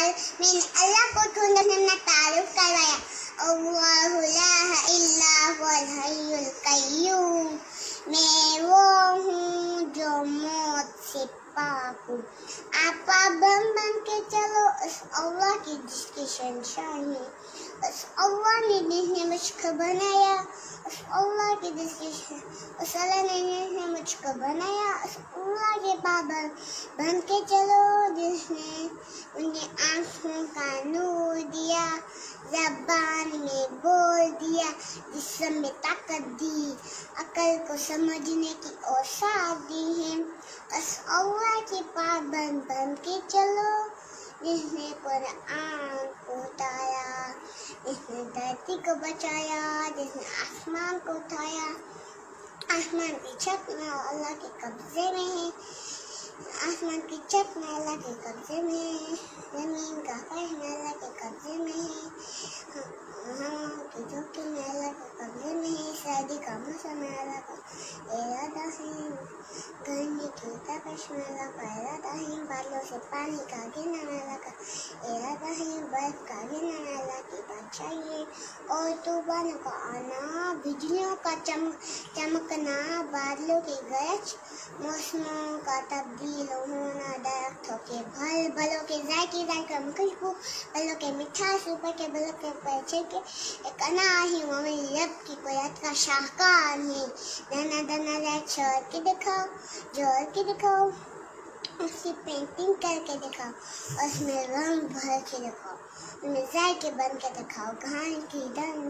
میں نے اللہ کو ڈھونڈنا تعارف کروایا. اللہ لا الا هو الحی القیوم. میں وہ ہوں جو موت سے پاک ہوں. آپ پابند بن کے چلو اس اللہ کی جس کی شنشانی ہے. اس اللہ نے جس نے مجھ کو بنایا, اس اللہ کی جس کی اس اللہ نے جس نے مجھ کو بنایا, اس اللہ کے پابند بن کے چلو جس نے انہیں آنکھوں کا نور دیا, زبان میں بول دیا, جسم میں طاقت دی, عقل کو سمجھنے کی اوصاف دی ہے. اس اللہ کے پابند بن کے چلو جس نے قرآن کو اتارا, جس نے دھرتی کو بچایا, جس نے آسمان کو اٹھایا. آسمان کی چھت میں اللہ کے قبضے میں ہے, آسمان کی چھت میں اللہ کے قبضے میں ہے, زمین کا فرش میں اللہ کے قبضے میں ہے, ہواؤں کی جھونکے میں اللہ کے قبضے میں ہے, سردی کا موسم میں اللہ کا ارادہ ہے, گرمی کی تپش میں اللہ کا ارادہ ہے, بادلوں سے پانی کا گرنا میں اللہ کا ارادہ ہے, برف کا گرنا میں اللہ کی بادشاہی ہے, اور طوفانوں کا آنا, بجلیوں کا چمکنا, بادلوں کی گرج, موسموں کا تبدیل ہونا, درختوں کے بھلوں کے ذائقے خوشبو, بلوں کے مٹھاس, اوپر کے بلوں کے پیچھے کے ایک انار ہے, وہ میری رب کی قدرت کا شاہکار ہے. دانا دانا لائٹ چھوڑ کے دکھاؤ, جوڑ کے دکھاؤ, اس کی پینٹنگ کر کے دکھاؤ, اس میں رنگ بھر کے دکھاؤ, اس میں ذائقے بن کے دکھاؤ. گھان کی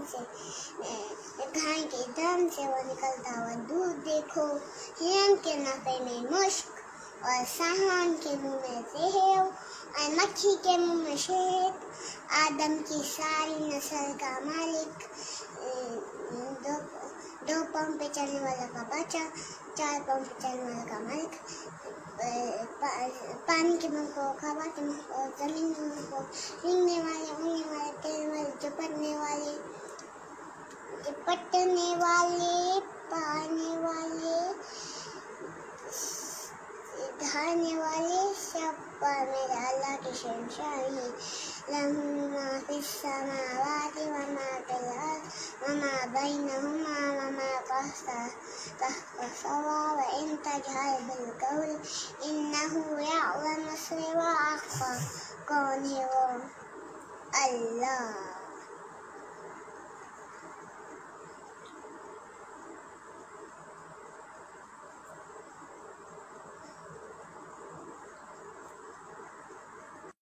دم سے وہ نکلتا ہوا دودھ دیکھو, ہرن کے نافے میں مشک, اور سہان کے منہ میں زہر, اور مکھی کے منہ میں شہد. آدم کی ساری نسل کا مالک, دو پاؤں پہ چلنے والا کا بچہ, 4 پاؤں پہ چلنے والا کا مالک, پانی کے منہ کو, ہوا کے منہ کو, زمین کے منہ کو, رنگنے والے, اڑنے والے, تیرنے والے, جپٹنے والے, پانے والے, دھانے والے, سب پر میرے اللہ کی شنشانی ہے. لَهُ مَا فِي السَّمَاوَاتِ وَمَا فِي الْأَرْضِ وَمَا بَيْنَهُمَا وَمَا تَحْتَ الثَّرَى وَإِن تَجْهَرْ بِالْقَوْلِ إِنَّهُ يَعْلَمُ السِّرَّ وَأَخْفَى. کون ہے وہ؟ اللہ.